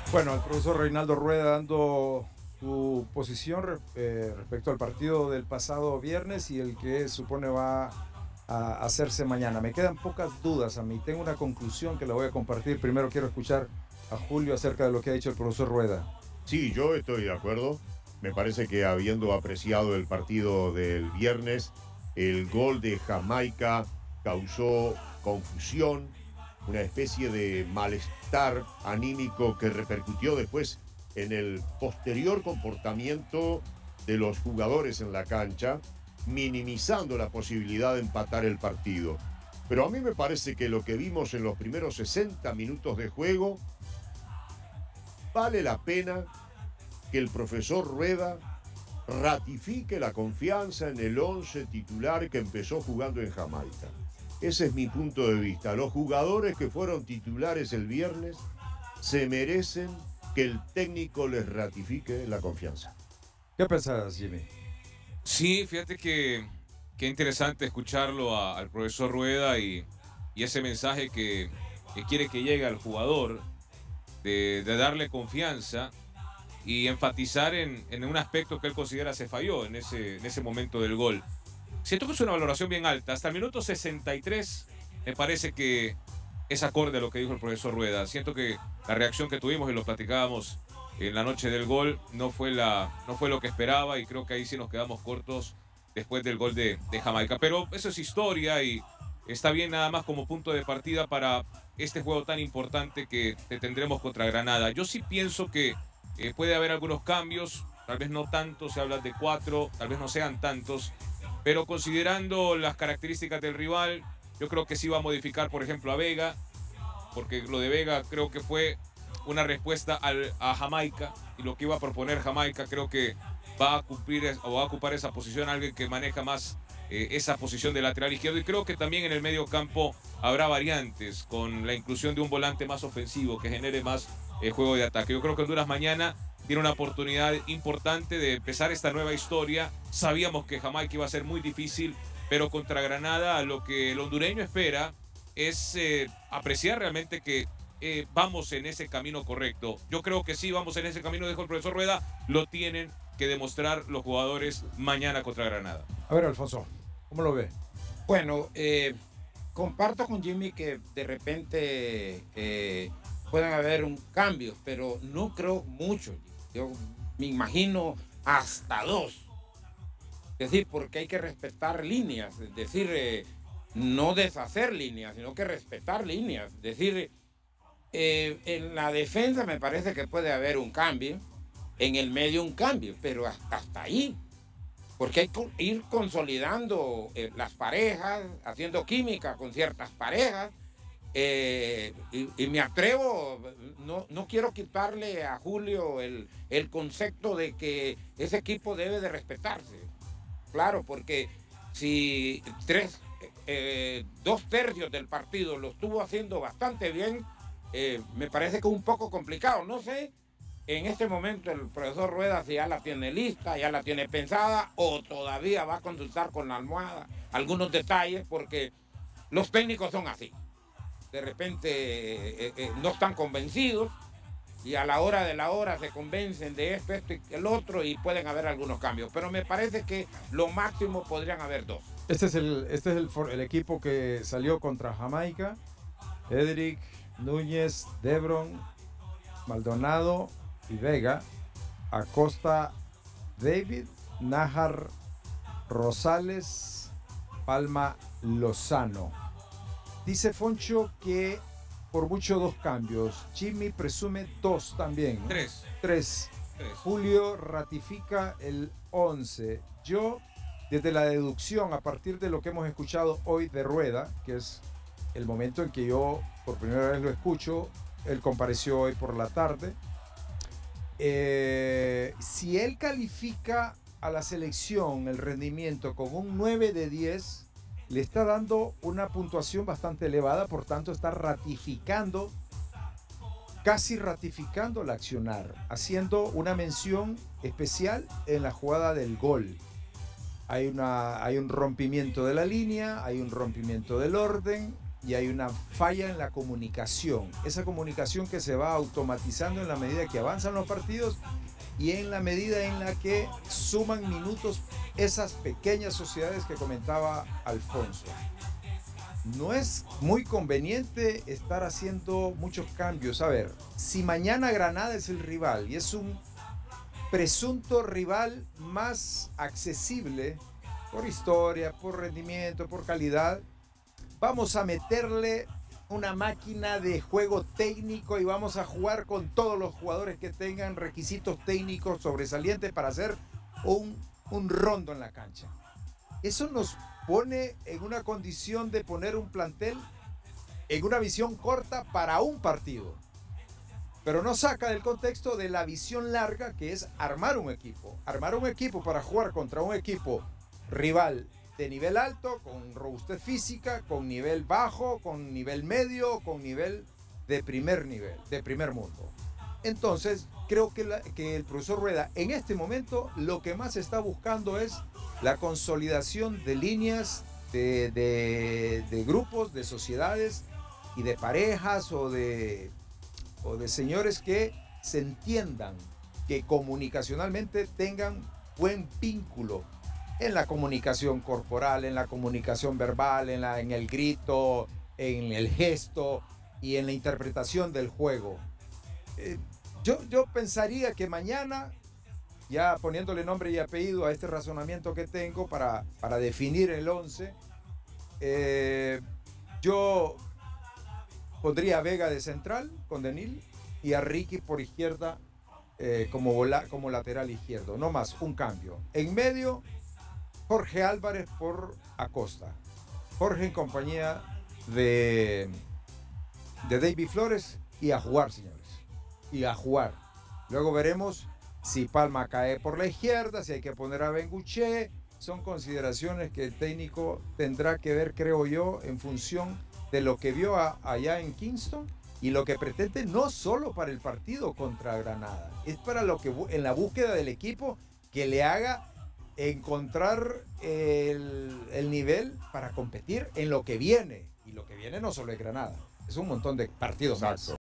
Bueno, el profesor Reinaldo Rueda dando su posición respecto al partido del pasado viernes y el que supone va a hacerse mañana. Me quedan pocas dudas a mí. Tengo una conclusión que la voy a compartir. Primero quiero escuchar a Julio acerca de lo que ha dicho el profesor Rueda. Sí, yo estoy de acuerdo. Me parece que habiendo apreciado el partido del viernes, el gol de Jamaica causó confusión, una especie de malestar anímico que repercutió después en el posterior comportamiento de los jugadores en la cancha, minimizando la posibilidad de empatar el partido. Pero a mí me parece que lo que vimos en los primeros 60 minutos de juego vale la pena que el profesor Rueda ratifique la confianza en el 11 titular que empezó jugando en Jamaica. Ese es mi punto de vista. Los jugadores que fueron titulares el viernes se merecen que el técnico les ratifique la confianza. ¿Qué pensás, Jimmy? Sí, fíjate que qué interesante escucharlo al profesor Rueda y ese mensaje que quiere que llegue al jugador de darle confianza y enfatizar en un aspecto que él considera se falló en ese momento del gol. Siento que es una valoración bien alta. Hasta el minuto 63 me parece que es acorde a lo que dijo el profesor Rueda. Siento que la reacción que tuvimos y lo platicábamos en la noche del gol no fue lo que esperaba y creo que ahí sí nos quedamos cortos después del gol de Jamaica. Pero eso es historia y está bien nada más como punto de partida para este juego tan importante que tendremos contra Granada. Yo sí pienso que puede haber algunos cambios, tal vez no tantos, se habla de 4, tal vez no sean tantos, pero considerando las características del rival, yo creo que sí va a modificar, por ejemplo, a Vega, porque lo de Vega creo que fue una respuesta a Jamaica, y lo que iba a proponer Jamaica creo que va a cumplir o va a ocupar esa posición alguien que maneja más esa posición de lateral izquierdo, y creo que también en el medio campo habrá variantes con la inclusión de un volante más ofensivo que genere más juego de ataque. Yo creo que Honduras mañana tiene una oportunidad importante de empezar esta nueva historia. Sabíamos que Jamaica iba a ser muy difícil, pero contra Granada lo que el hondureño espera es apreciar realmente que vamos en ese camino correcto. Yo creo que sí vamos en ese camino, dijo el profesor Rueda, lo tienen que demostrar los jugadores mañana contra Granada. A ver, Alfonso, ¿cómo lo ve? Bueno, comparto con Jimmy que de repente pueden haber un cambio, pero no creo mucho. Yo me imagino hasta 2. Es decir, porque hay que respetar líneas, es decir, no deshacer líneas, sino que respetar líneas. Es decir, en la defensa me parece que puede haber un cambio, en el medio un cambio, pero hasta ahí. Porque hay que ir consolidando las parejas, haciendo química con ciertas parejas. Y me atrevo, no quiero quitarle a Julio el concepto de que ese equipo debe de respetarse. Claro, porque si 2/3 del partido lo estuvo haciendo bastante bien, me parece que es un poco complicado. No sé en este momento el profesor Rueda si ya la tiene lista, ya la tiene pensada o todavía va a consultar con la almohada algunos detalles, porque los técnicos son así. De repente no están convencidos y a la hora de la hora se convencen de esto y el otro y pueden haber algunos cambios. Pero me parece que lo máximo podrían haber 2. El equipo que salió contra Jamaica. Edric, Núñez, Debron, Maldonado y Vega. Acosta, David, Nájar, Rosales, Palma, Lozano. Dice Foncho que por mucho 2 cambios. Jimmy presume 2 también, ¿no? 3. 3. Julio ratifica el 11. Yo, desde la deducción, a partir de lo que hemos escuchado hoy de Rueda, que es el momento en que yo por primera vez lo escucho, él compareció hoy por la tarde. Si él califica a la selección el rendimiento con un 9 de 10, le está dando una puntuación bastante elevada, por tanto está ratificando, casi ratificando el accionar, haciendo una mención especial en la jugada del gol. Hay un rompimiento de la línea, hay un rompimiento del orden, y hay una falla en la comunicación. Esa comunicación que se va automatizando en la medida que avanzan los partidos y en la medida en la que suman minutos esas pequeñas sociedades que comentaba Alfonso. No es muy conveniente estar haciendo muchos cambios. A ver, si mañana Granada es el rival y es un presunto rival más accesible por historia, por rendimiento, por calidad, vamos a meterle una máquina de juego técnico y vamos a jugar con todos los jugadores que tengan requisitos técnicos sobresalientes para hacer un rondo en la cancha. Eso nos pone en una condición de poner un plantel en una visión corta para un partido, pero no saca del contexto de la visión larga, que es armar un equipo para jugar contra un equipo rival de nivel alto, con robustez física, con nivel bajo, con nivel medio, con nivel, de primer mundo. Entonces, creo que el profesor Rueda en este momento lo que más está buscando es la consolidación de líneas, de grupos, de sociedades y de parejas o de señores que se entiendan, que comunicacionalmente tengan buen vínculo en la comunicación corporal, en la comunicación verbal, en el grito, en el gesto y en la interpretación del juego. Yo pensaría que mañana, ya poniéndole nombre y apellido a este razonamiento que tengo para definir el 11, yo pondría a Vega de central con Denil y a Ricky por izquierda como lateral izquierdo. No más, un cambio. En medio, Jorge Álvarez por Acosta. Jorge en compañía de David Flores y a jugar, señores. Y a jugar. Luego veremos si Palma cae por la izquierda, si hay que poner a Benguche. Son consideraciones que el técnico tendrá que ver, creo yo, en función de lo que vio allá en Kingston y lo que pretende no solo para el partido contra Granada, es para lo que en la búsqueda del equipo que le haga encontrar el nivel para competir en lo que viene. Y lo que viene no solo es Granada, es un montón de partidos más.